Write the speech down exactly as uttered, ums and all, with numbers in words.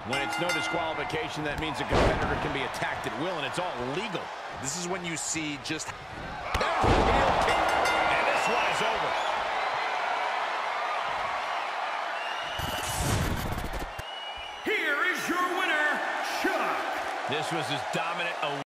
When it's no disqualification, that means a competitor can be attacked at will, and it's all legal. This is when you see just... There's the heel kick, and this one is over. Here is your winner, Chuck. This was as dominant a